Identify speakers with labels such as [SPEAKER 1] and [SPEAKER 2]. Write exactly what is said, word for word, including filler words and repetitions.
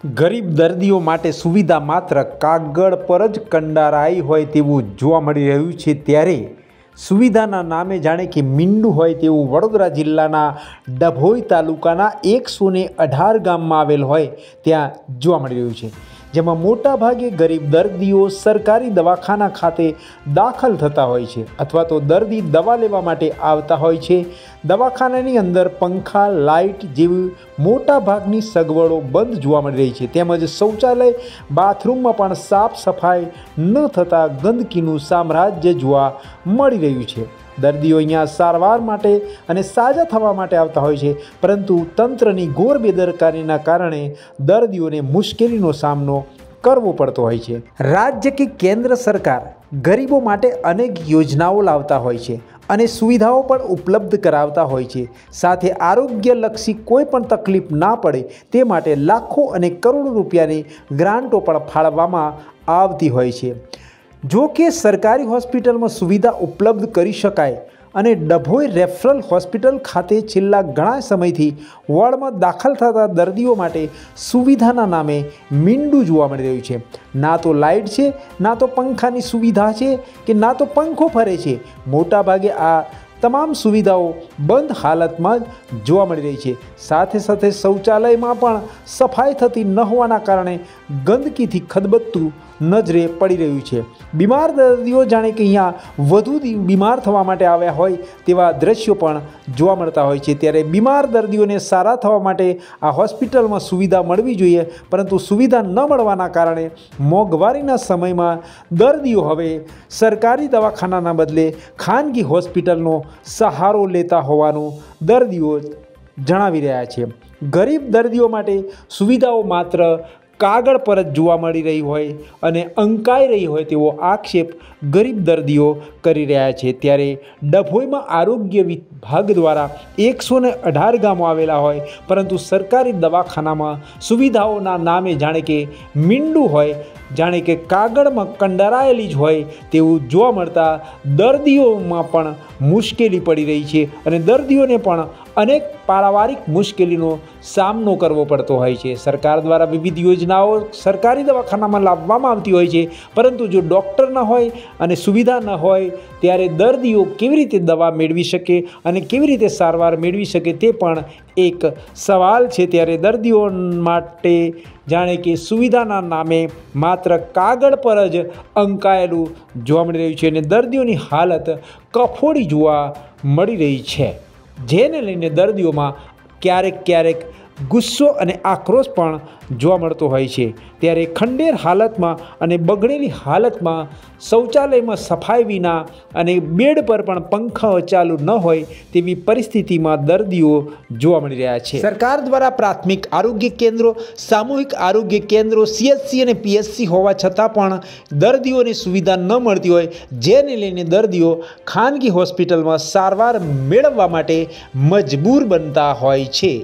[SPEAKER 1] ગરીબ દર્દીઓ માટે સુવિધા માત્ર કાગળ પર જ કંડારાઈ હોય તેવું જોવા મળી રહ્યું છે, ત્યારે સુવિધાના નામે જાણે કે મીંડું હોય તેવું વડોદરા જિલ્લાના ડભોઈ તાલુકાના એકસો ને અઢાર ગામમાં આવેલ હોય ત્યાં જોવા મળી રહ્યું છે, જેમાં મોટાભાગે ગરીબ દર્દીઓ સરકારી દવાખાના ખાતે દાખલ થતા હોય છે અથવા તો દર્દી દવા લેવા માટે આવતા હોય છે। દવાખાનાની અંદર પંખા, લાઇટ જેવી મોટાભાગની સગવડો બંધ જોવા મળી રહી છે, તેમજ શૌચાલય, બાથરૂમમાં પણ સાફ સફાઈ ન થતાં ગંદકીનું સામ્રાજ્ય જોવા મળી રહ્યું છે। દર્દીઓ અહીંયા સારવાર માટે અને સાજા થવા માટે આવતા હોય છે, પરંતુ તંત્રની ઘોર બેદરકારીના કારણે દર્દીઓને મુશ્કેલીનો સામનો કરવો પડતો હોય છે। રાજ્ય કે કેન્દ્ર સરકાર ગરીબો માટે અનેક યોજનાઓ લાવતા હોય છે અને સુવિધાઓ પણ ઉપલબ્ધ કરાવતા હોય છે, સાથે આરોગ્યલક્ષી કોઈ પણ તકલીફ ના પડે તે માટે લાખો અને કરોડો રૂપિયાની ગ્રાન્ટો પણ ફાળવવામાં આવતી હોય છે। જો કે સરકારી હોસ્પિટલમાં સુવિધા ઉપલબ્ધ કરી શકાય અને ડભોઈ રેફરલ હોસ્પિટલ ખાતે છેલ્લા ઘણા સમયથી વોર્ડમાં દાખલ થતા દર્દીઓ માટે સુવિધાના નામે મીંડું જોવા મળી રહ્યું છે। ના તો લાઇટ છે, ના તો પંખાની સુવિધા છે કે ના તો પંખો ફરે છે। મોટાભાગે આ તમામ સુવિધાઓ બંધ હાલતમાં જ જોવા મળી રહી છે, સાથે સાથે શૌચાલયમાં પણ સફાઈ થતી ન હોવાના કારણે ગંદકીથી ખદબદતું નજરે પડી રહ્યું છે। બીમાર દર્દીઓ જાણે કે અહીંયા વધુ બીમાર થવા માટે આવ્યા હોય તેવા દ્રશ્યો પણ જોવા મળતા હોય છે, ત્યારે બીમાર દર્દીઓને સારા થવા માટે આ હોસ્પિટલમાં સુવિધા મળવી જોઈએ, પરંતુ સુવિધા ન મળવાના કારણે મોંઘવારીના સમયમાં દર્દીઓ હવે સરકારી દવાખાનાના બદલે ખાનગી હોસ્પિટલનો સહારો લેતા હોવાનું દર્દીઓ જણાવી રહ્યા છે। ગરીબ દર્દીઓ માટે સુવિધાઓ માત્ર કાગળ પર જ જોવા મળી રહી હોય અને અંકાઈ રહી હોય તેવો આક્ષેપ ગરીબ દર્દીઓ કરી રહ્યા છે, ત્યારે ડભોઈમાં આરોગ્ય વિભાગ દ્વારા એકસો ને અઢાર ગામો આવેલા હોય, પરંતુ સરકારી દવાખાનામાં સુવિધાઓના નામે જાણે કે મીંડું હોય, જાણે કે કાગળમાં કંડારાયેલી જ હોય તેવું જોવા મળતા દર્દીઓમાં પણ મુશ્કેલી પડી રહી છે અને દર્દીઓને પણ અનેક પારિવારિક મુશ્કેલીનો સામનો કરવો પડતો હોય છે। સરકાર દ્વારા વિવિધ યોજનાઓ સરકારી દવાખાનામાં લાવવામાં આવતી હોય છે, પરંતુ જો ડૉક્ટર ન હોય અને સુવિધા ન હોય ત્યારે દર્દીઓ કેવી રીતે દવા મેળવી શકે અને કેવી રીતે સારવાર મેળવી શકે તે પણ એક સવાલ છે। ત્યારે દર્દીઓ માટે જાણે કે સુવિધાના નામે માત્ર કાગળ પર જ અંકાયેલું જોવા મળી રહ્યું છે અને દર્દીઓની હાલત કફોડી જોવા મળી રહી છે, જેને લઈને દર્દીઓમાં ક્યારેક ક્યારેક ગુસ્સો અને આક્રોશ પણ જોવા મળતો હોય છે। ત્યારે ખંડેર હાલતમાં અને બગડેલી હાલતમાં શૌચાલયમાં સફાઈ વિના અને બેડ પર પણ પંખા ચાલુ ન હોય તેવી પરિસ્થિતિમાં દર્દીઓ જોવા મળી રહ્યા છે। સરકાર દ્વારા પ્રાથમિક આરોગ્ય કેન્દ્રો, સામૂહિક આરોગ્ય કેન્દ્રો, સીએચસી અને પીએચસી હોવા છતાં પણ દર્દીઓને સુવિધા ન મળતી હોય, જેને લઈને દર્દીઓ ખાનગી હોસ્પિટલમાં સારવાર મેળવવા માટે મજબૂર બનતા હોય છે।